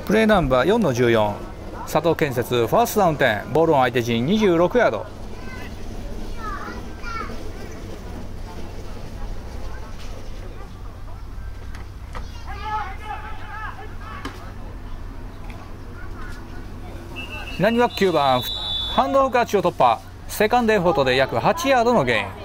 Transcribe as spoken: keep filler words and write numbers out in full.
プレーナンバーよんのじゅうよん、佐藤建設ファーストダウン点、ボールオン相手陣にじゅうろくヤード。南はきゅうばんハンドオフ勝ちを突破、セカンドエフォートで約はちヤードのゲイン。